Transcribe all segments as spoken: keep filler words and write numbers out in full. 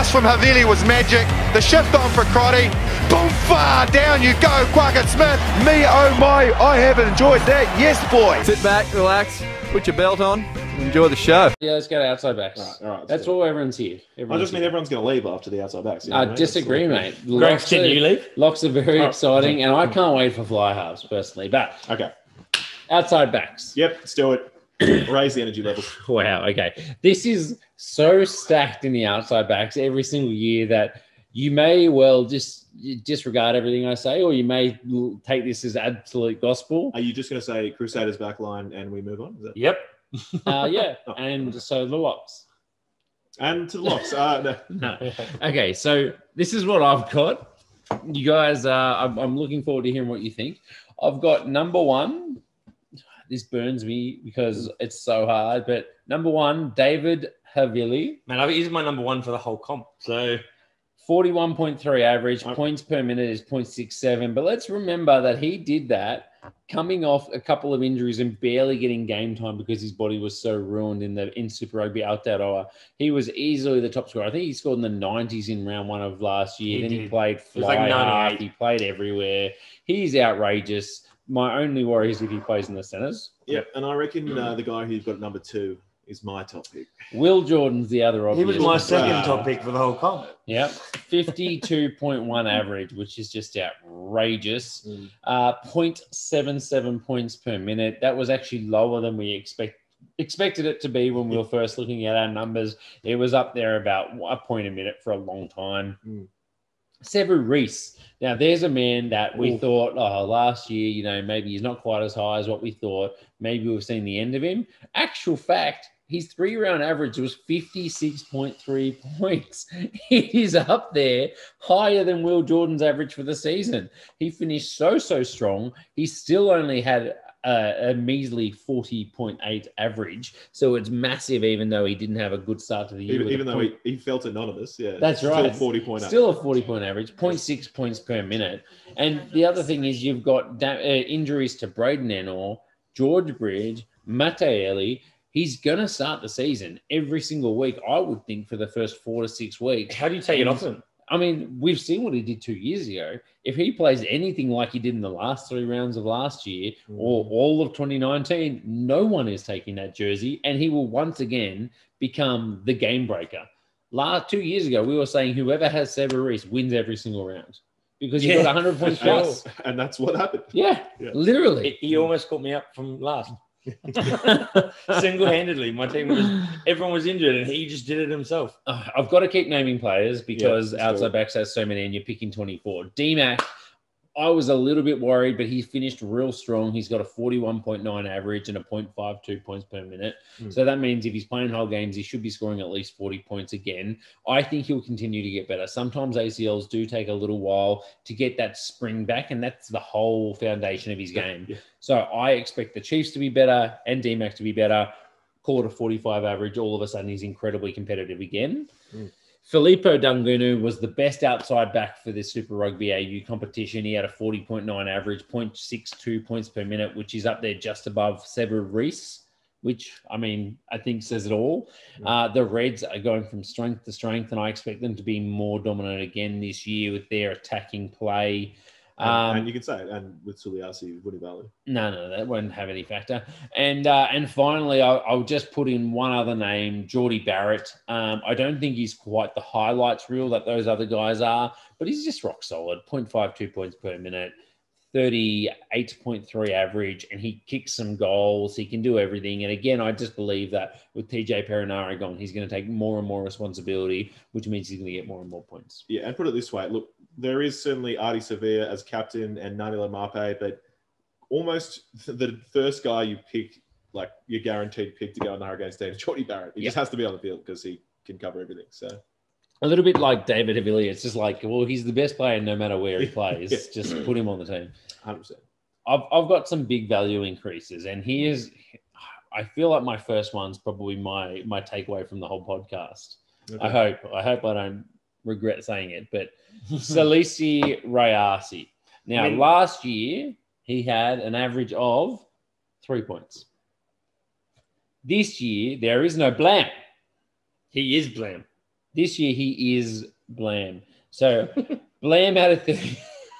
pass from Havili was magic. The shift on for Crotty. Boom, far down you go, Quackett Smith. Me, oh my, I have enjoyed that. Yes, boy. Sit back, relax, put your belt on, and enjoy the show. Yeah, let's go to outside backs. All right, all right, That's good. all everyone's here. Everyone's I just mean here. everyone's going to leave after the outside backs. You know I what I mean? disagree, That's mate. Greg, Locks can are- you leave? Locks are very Oh, exciting, and I can't wait for fly halves personally. But all- Okay. outside backs. Yep, let's do it. Raise the energy levels. Wow. Okay. This is so stacked in the outside backs every single year that you may well just disregard everything I say, or you may l- take this as absolute gospel. Are you just going to say Crusaders backline and we move on? Is that... Yep. Uh, yeah. Oh. And so the locks. And to the locks. Uh, no. No. Okay. So this is what I've got. You guys, uh, I'm, I'm looking forward to hearing what you think. I've got number one. This burns me because it's so hard, but number one, David Havili, Man, I- he's my number one for the whole comp. So forty-one point three average, Okay. points per minute is point six seven. But let's remember that he did that coming off a couple of injuries and barely getting game time because his body was so ruined in the in Super Rugby Aotearoa. He was easily the top scorer. I think he scored in the nineties in round one of last year. He then he did. played was fly like half. ninety-eight. He played everywhere. He's outrageous. My only worry is if he plays in the centres. Yep, and I reckon uh, the guy who you've got at number two is my top pick. Will Jordan's the other he obvious. was my one. second Wow. top pick for the whole comp. Yep, fifty-two point one average, which is just outrageous. Mm. Uh, zero point seven seven points per minute. That was actually lower than we expect expected it to be when we were first looking at our numbers. It was up there about a point a minute for a long time. Mm. Sevu Reece. Now, there's a man that we Ooh. thought, oh, last year, you know, maybe he's not quite as high as what we thought. Maybe we've seen the end of him. Actual fact, his three-round average was fifty-six point three points. It is up there, higher than Will Jordan's average for the season. He finished so, so strong. He still only had a, a measly forty point eight average. So it's massive, even though he didn't have a good start to the year. Even, with a even though point- he, he felt anonymous, yeah. That's Still right. forty point eight. Still a forty-point average, zero point six points per minute. And the other thing is you've got da- uh, injuries to Braden Ennor, George Bridge, Matteelli. He's going to start the season every single week, I would think, for the first four to six weeks. How do you take it off him? I mean, we've seen what he did two years ago. If he plays anything like he did in the last three rounds of last year or all of twenty nineteen, no one is taking that jersey, and he will once again become the game breaker. Last two years ago, we were saying whoever has Sevu Reece wins every single round because he Yeah. got one hundred points And, plus. and that's what happened. Yeah, Yeah. literally. He, he almost caught me up from last. Single-handedly, my team was everyone was injured, and he just did it himself. Uh, I've got to keep naming players because Yeah, let's do outside backs has so many and you're picking twenty-four. D-Mac, I was a little bit worried, but he finished real strong. He's got a forty-one point nine average and a zero point five two points per minute. Mm. So that means if he's playing whole games, he should be scoring at least forty points again. I think he'll continue to get better. Sometimes A C Ls do take a little while to get that spring back, and that's the whole foundation of his game. Yeah. So I expect the Chiefs to be better and D-Mac to be better. Call it a forty-five average. All of a sudden, he's incredibly competitive again. Mm. Filippo Dungunu was the best outside back for this Super Rugby A U competition. He had a forty point nine average, zero point six two points per minute, which is up there just above Sevu Reece, which, I mean, I think says it all. Uh, the Reds are going from strength to strength, and I expect them to be more dominant again this year with their attacking play. And, Um, and you can say it, and with Suliasi, Vunivalu. No, no, that won't have any factor. And uh, and finally, I'll, I'll just put in one other name, Geordie Barrett. Um, I don't think he's quite the highlights reel that those other guys are, but he's just rock solid, zero point five two points per minute, thirty-eight point three average, and he kicks some goals. He can do everything. And again, I just believe that with T J Perinara gone, he's going to take more and more responsibility, which means he's going to get more and more points. Yeah, and put it this way, look, there is certainly Artie Sevilla as captain and Nanila Mape, but almost the first guy you pick, like your guaranteed pick to go in the Hurricanes team, is Geordie Barrett. He Yeah. just has to be on the field because he can cover everything. So A little bit like David Havili. It's just like, well, he's the best player no matter where he plays. Yeah. Just put him on the team. one hundred percent. I've, I've got some big value increases, and here's, I feel like my first one's probably my my takeaway from the whole podcast. I hope I hope I don't regret saying it, but Salisi Rayasi. Now, I mean- last year he had an average of three points. This year there is no Blam. He is Blam. This year he is Blam. So Blam had a thirty.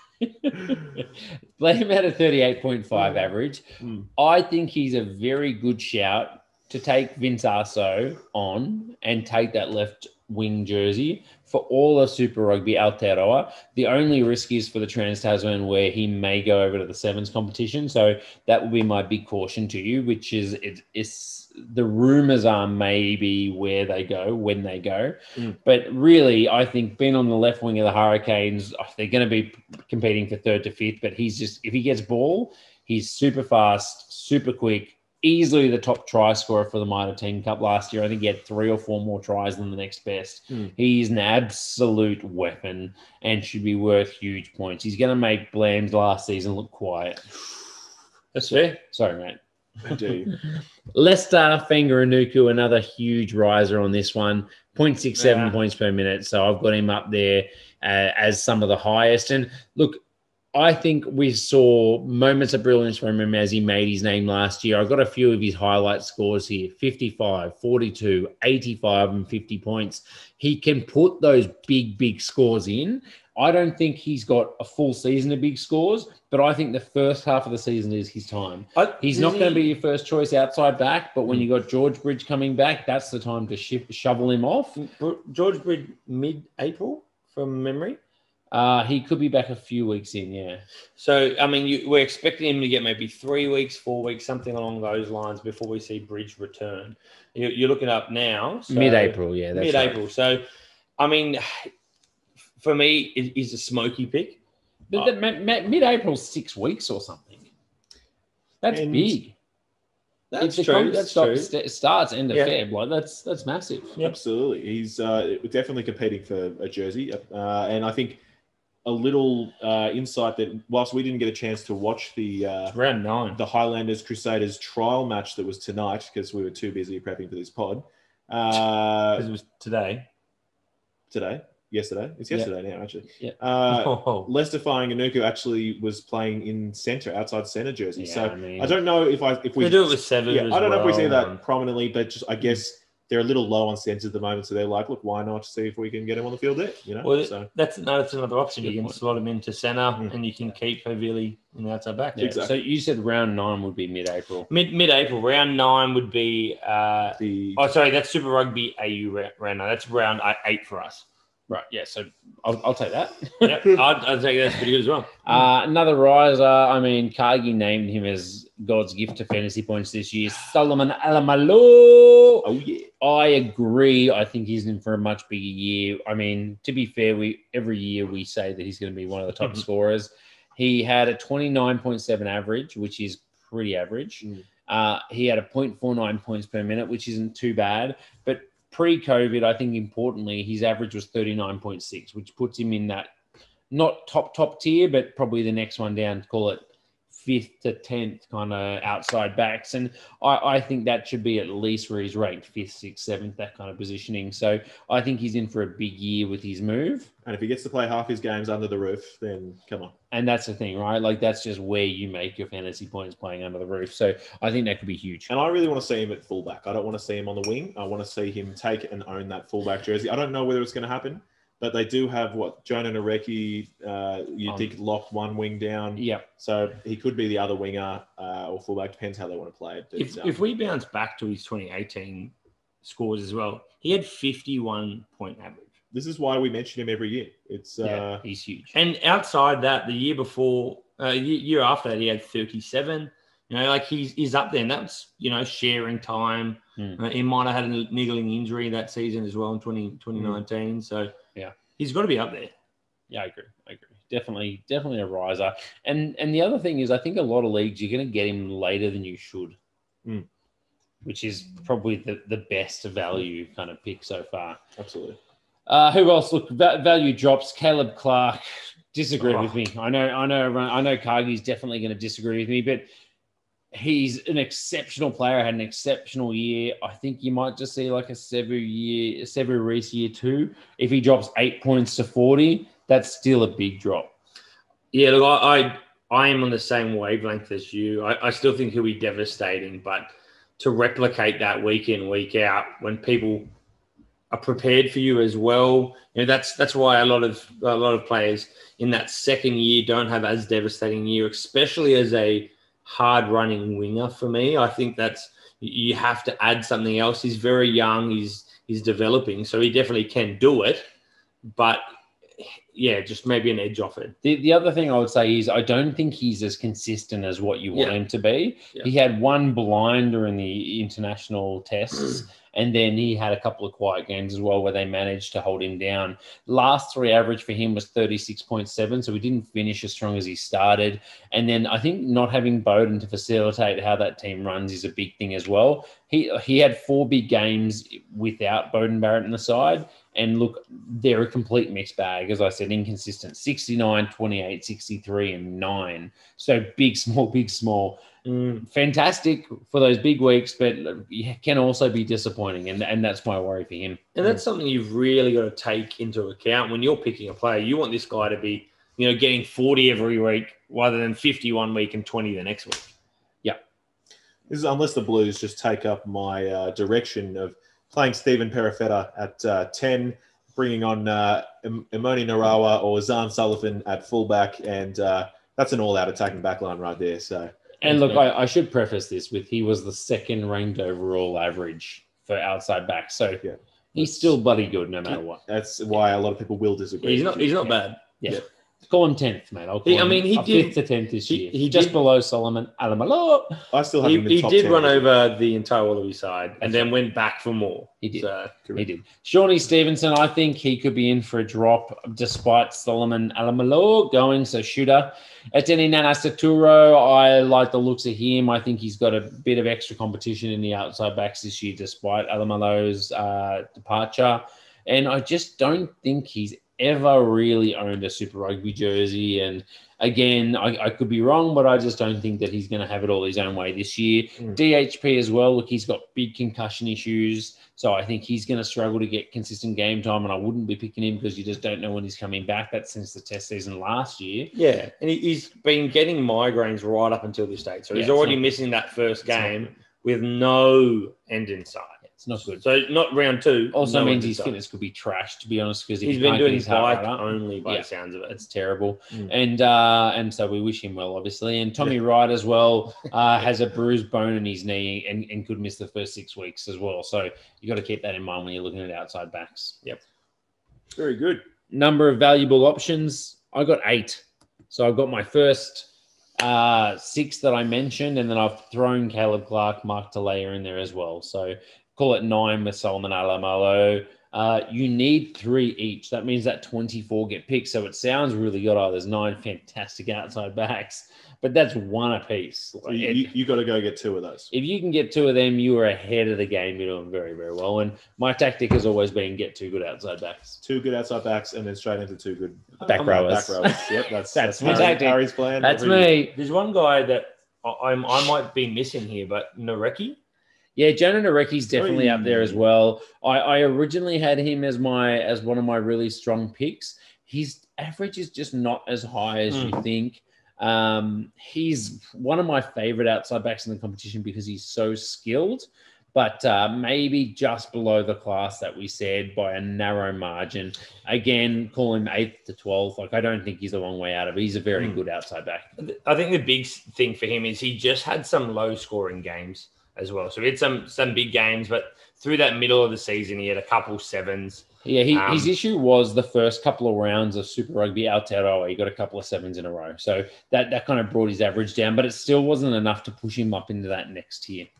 Blam had a thirty-eight point five average. Mm. I think he's a very good shout to take Vince Arso on and take that left wing jersey for all of Super Rugby Aotearoa. The only risk is for the Trans-Tasman where he may go over to the Sevens competition. So that will be my big caution to you, which is it, it's the rumours are maybe where they go, when they go. Mm. But really, I think being on the left wing of the Hurricanes, they're going to be competing for third to fifth, but he's just, if he gets ball, he's super fast, super quick, easily the top try scorer for the Minor Team Cup last year. I think he had three or four more tries than the next best. Mm. He's an absolute weapon and should be worth huge points. He's going to make Blam's last season look quiet. That's fair. Sorry, mate. Indeed. Lester Fangaranuku, another huge riser on this one, zero point six seven Yeah. points per minute. So I've got him up there uh, as some of the highest. And look, I think we saw moments of brilliance from him as he made his name last year. I've got a few of his highlight scores here, fifty-five, forty-two, eighty-five, and fifty points. He can put those big, big scores in. I don't think he's got a full season of big scores, but I think the first half of the season is his time. I, He's not going to be your first choice outside back, but when you got George Bridge coming back, that's the time to shift, shovel him off. George Bridge mid-April from memory. Uh, he could be back a few weeks in, yeah. So, I mean, you, we're expecting him to get maybe three weeks, four weeks, something along those lines before we see Bridge return. You, you're looking up now. So Mid-April, yeah. That's Mid-April. Right. So, I mean, for me, it, it's a smoky pick. But the, ma- ma- mid-April, six weeks or something. That's And big. That's if the true. com- That's stop- true. st- starts end of Yeah. Feb, like that's that's massive. Yep. Absolutely. He's uh, definitely competing for a jersey. Uh, and I think a little uh, insight that whilst we didn't get a chance to watch the uh, Round nine. the Highlanders Crusaders trial match that was tonight because we were too busy prepping for this pod uh, Because it was today. today, yesterday. It's yesterday now, actually. Yeah. Uh, Oh. Lester Fangaranuku actually was playing in centre, outside centre jersey. Yeah, so I mean- I don't know if I if we We do it with seven. yeah, as I don't know if we see well, that and- prominently, but just I guess they're a little low on centres at the moment, so they're like, look, why not see if we can get him on the field there? You know, Well, so that's no, that's another option. Good You can point. slot him into centre, Mm. and you can keep Havili in the outside back. Yeah. Exactly. So you said round nine would be mid-April. Mid mid April, round nine would be. Uh, the oh, sorry, that's Super Rugby A U ra- round nine. That's round eight for us. Right, yeah, so I'll, I'll take that. Yep, I'd, I'd say that's pretty good as well. Uh, another riser, I mean, Cargie named him as God's gift to fantasy points this year. Solomon Alamalu. oh yeah, I agree. I think he's in for a much bigger year. I mean, to be fair, we every year we say that he's going to be one of the top Mhm. scorers. He had a twenty-nine point seven average, which is pretty average. Mm. Uh, he had a zero point four nine points per minute, which isn't too bad. But pre-COVID, I think importantly, his average was thirty-nine point six, which puts him in that not top, top tier, but probably the next one down, call it fifth to tenth kind of outside backs. And I, I think that should be at least where he's ranked, fifth, sixth, seventh, that kind of positioning. So I think he's in for a big year with his move. and if he gets to play half his games under the roof, then come on. And that's the thing, right? Like that's just where you make your fantasy points, playing under the roof. So I think that could be huge. And I really want to see him at fullback. I don't want to see him on the wing. I want to see him take and own that fullback jersey. I don't know whether it's going to happen, but they do have what Jonah Nareki, uh, you Um, think locked one wing down. Yeah. So he could be the other winger uh, or fullback. Depends how they want to play it. But, If, um, if we bounce back to his twenty eighteen scores as well, he had fifty-one point average. this is why we mention him every year. It's Yeah, uh, he's huge. And outside that, the year before, uh, year, year after that, he had thirty-seven. You know, like he's he's up there, and that's you know sharing time. Hmm. Uh, he might have had a niggling injury that season as well in twenty, twenty nineteen. So Yeah. he's got to be up there. Yeah, I agree. I agree. Definitely, definitely a riser. And and the other thing is, I think a lot of leagues you're going to get him later than you should, Mm. which is probably the, the best value kind of pick so far. absolutely. Uh, who else? Look, va- value drops. Caleb Clark. Disagree Oh. with me. I know. I know. I know. Cargie's definitely going to disagree with me, but he's an exceptional player. Had an exceptional year. I think you might just see like a Sevu year, Sevu Reese year two. If he drops eight points to forty, that's still a big drop. Yeah, look, I I, I am on the same wavelength as you. I, I still think he'll be devastating, but to replicate that week in, week out, when people are prepared for you as well. You know, that's that's why a lot of a lot of players in that second year don't have as devastating year, especially as a hard running winger. For me, I think that's you have to add something else. He's very young. He's he's developing, so he definitely can do it. But yeah, just maybe an edge off it. The, the other thing I would say is I don't think he's as consistent as what you want Yeah. him to be. Yeah. He had one blinder in the international tests, and then he had a couple of quiet games as well where they managed to hold him down. Last three average for him was thirty-six point seven, so he didn't finish as strong as he started. And then I think not having Bowden to facilitate how that team runs is a big thing as well. He he had four big games without Bowden Barrett in the side. And look, they're a complete mixed bag. As I said, inconsistent. sixty-nine, twenty-eight, sixty-three, and nine. So big, small, big, small. Mm. Fantastic for those big weeks, but can also be disappointing. And, and that's my worry for him. And that's something you've really got to take into account when you're picking a player. You want this guy to be, you know, getting forty every week rather than fifty one week and twenty the next week. This is unless the Blues just take up my uh, direction of playing Stephen Perifetta at uh, ten, bringing on uh, Im- Imoni Narawa or Zahn Sullivan at fullback, and uh, that's an all-out attacking backline right there. So, And look, I, I should preface this with he was the second ranked overall average for outside back. So Yeah. he's still bloody good no matter what. that's why a lot of people will disagree. He's not. He's not bad. Yeah. Yeah. Call him tenth, mate. I'll call He- I him mean, he a did- fifth to tenth this he- year. he just did- below Solomon Alamalo. I still have He, him in he top did ten. run over the entire Wallaby side and That's then went back for more. He did. So, He did. Shawnee Stevenson, I think he could be in for a drop despite Solomon Alamalo going, so shooter. Eteni Nanasaturo, I like the looks of him. I think he's got a bit of extra competition in the outside backs this year despite Alamalo's uh, departure. And I just don't think he's ever really owned a Super Rugby jersey. And again, I, I could be wrong, but I just don't think that he's going to have it all his own way this year. Mm. D H P as well. Look, he's got big concussion issues. So I think he's going to struggle to get consistent game time, and I wouldn't be picking him because you just don't know when he's coming back. That's since the test season last year. yeah, and he, he's been getting migraines right up until this date. So Yeah, he's it's already not- missing that first it's not game good. with no end in sight. It's not good. So not round two. Also no means end in his sight. fitness could be trashed, to be honest, because if He's he been can't doing get his heart bike rate up, only by Yeah. the sounds of it. it's terrible. Mm. And uh, and so we wish him well, obviously. And Tommy Wright as well uh, has a bruised bone in his knee and, and could miss the first six weeks as well. So you got to keep that in mind when you're looking at outside backs. Yep. Very good. Number of valuable options, I got eight. So I've got my first uh, six that I mentioned, and then I've thrown Caleb Clark, Mark Talea in there as well. So call it nine with Solomon Alamalo. Uh, you need three each. That means that twenty-four get picked. So it sounds really good. Oh, there's nine fantastic outside backs, but that's one apiece. So you, you, you got to go get two of those. If you can get two of them, you are ahead of the game. You're doing very, very well. And my tactic has always been get two good outside backs. Two good outside backs and then straight into two good Back rowers. Back rowers. Yep, that's That's that's, my Harry- tactic. Harry's plan. That's Every- me. There's one guy that I, I'm, I might be missing here, but Nareki. Yeah, Jonah Nareki's definitely Hey. up there as well. I, I originally had him as my as one of my really strong picks. His average is just not as high as you think. Um, he's one of my favorite outside backs in the competition because he's so skilled, but uh, maybe just below the class that we said by a narrow margin. Again, call him eighth to twelfth. Like I don't think he's a long way out of it. He's a very Mm. good outside back. I think the big thing for him is he just had some low scoring games as well. So he had some some big games, but through that middle of the season, he had a couple sevens. Yeah, he, Um, his issue was the first couple of rounds of Super Rugby Aotearoa. He got a couple of sevens in a row. So that, that kind of brought his average down, but it still wasn't enough to push him up into that next tier.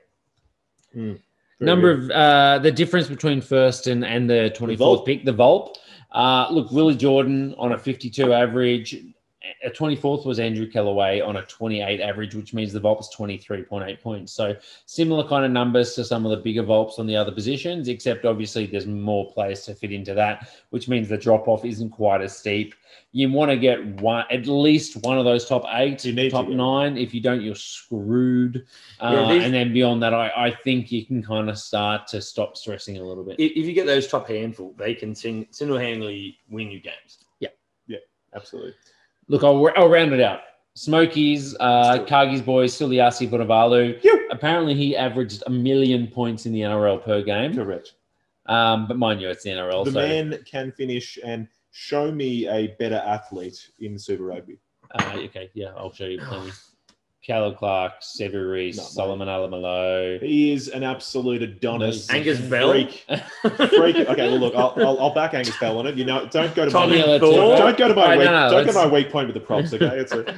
Very Number good. of uh, the difference between first and, and the twenty-fourth Volpe. pick, the Volpe. Uh, look, Willie Jordan on a fifty-two average. A twenty-fourth was Andrew Kellaway on a twenty-eight average, which means the Volpe's twenty-three point eight points. So similar kind of numbers to some of the bigger Volpes on the other positions, except obviously there's more players to fit into that, which means the drop-off isn't quite as steep. You want to get one, at least one of those top eight, You need to, top yeah. nine. If you don't, you're screwed. Uh, Yeah, these- and then beyond that, I, I think you can kind of start to stop stressing a little bit. If if you get those top handful, they can sing, single-handedly win you games. Absolutely. Look, I'll, I'll round it out. Smokies, uh, Let's Cargie's boys, Suliasi Vunivalu. Phew. Apparently, he averaged a million points in the N R L per game. Correct. Um, but mind you, it's the N R L. The so, man can finish and show me a better athlete in Super Rugby. Uh, okay, yeah, I'll show you plenty. Caleb Clark, Sevu Reece, No, mate. Solomon Alamalo. He is an absolute Adonis. Angus Bell. Freak. Freak. Okay, well, look, I'll, I'll, I'll back Angus Bell on it. You know, don't go to Tommy my Yeah, let's- Thorpe. don't go to my Alright, weak, no, no, don't go let's- to my weak point with the props. Okay, it's a,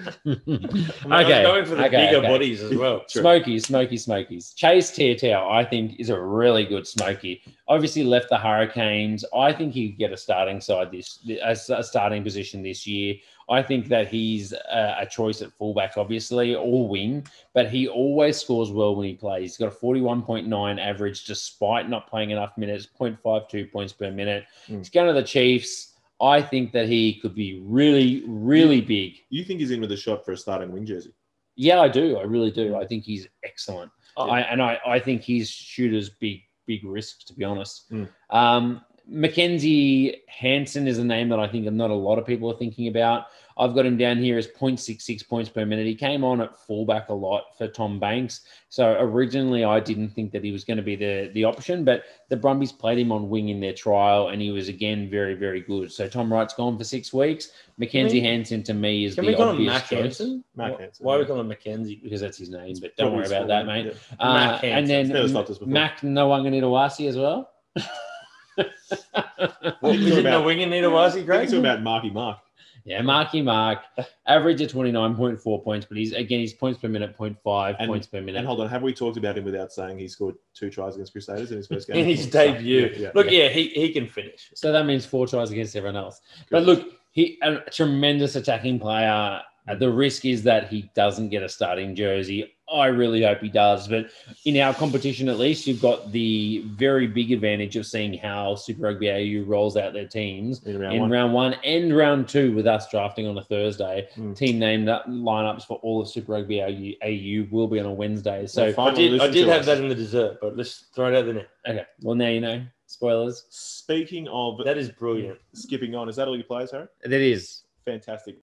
I was Okay, going for the okay, bigger okay. bodies as well. Sure. Smokies, Smokies, Smokies. Chase Teartow, I think, is a really good Smoky. Obviously left the Hurricanes. I think he could get a starting side this, a a starting position this year. I think that he's a, a choice at fullback, obviously, or wing, but he always scores well when he plays. He's got a forty-one point nine average despite not playing enough minutes, zero point five two points per minute. Mm. He's going to the Chiefs. I think that he could be really, really big. you think he's in with a shot for a starting wing jersey? Yeah, I do. I really do. I think he's excellent. Oh. I, and I, I think his shooter's big, big risk, to be honest. Mm. Um, Mackenzie Hansen is a name that I think not a lot of people are thinking about. I've got him down here as zero point six six points per minute. He came on at fullback a lot for Tom Banks. So originally I didn't think that he was going to be the, the option, but the Brumbies played him on wing in their trial and he was again very, very good. So Tom Wright's gone for six weeks. Mackenzie Can we- Hansen to me is Can the we call him obvious Mac choice. Hansen? Mac Why- Hansen, Why are we yeah. calling him Mackenzie? Because that's his name, but don't Probably worry his about full that, name, mate. yeah. Uh, Mac and Hansen. then Never stopped us before. Mac Nwanganitawasi as well. What, Think is it about- the wing in Nitawasi, Think Greg? talking about Marky Mark. Yeah, Marky Mark, average of twenty-nine point four points, but he's again his points per minute, zero point five And- points per minute. And hold on, have we talked about him without saying he scored two tries against Crusaders in his first game? In his debut. Yeah, yeah. Look, yeah, he, he can finish. So that means four tries against everyone else. But look, he a tremendous attacking player. Uh, The risk is that he doesn't get a starting jersey. I really hope he does. But in our competition, at least, you've got the very big advantage of seeing how Super Rugby A U rolls out their teams in round in one. round one and round two with us drafting on a Thursday. Mm. Team name that lineups for all of Super Rugby A U, A U will be on a Wednesday. So, Well, I Finally did, I listen did to have us. that in the dessert, but let's throw it out there now. okay. Well, now you know. Spoilers. Speaking of That is brilliant. skipping on, is that all your players, Harry? That is. Fantastic.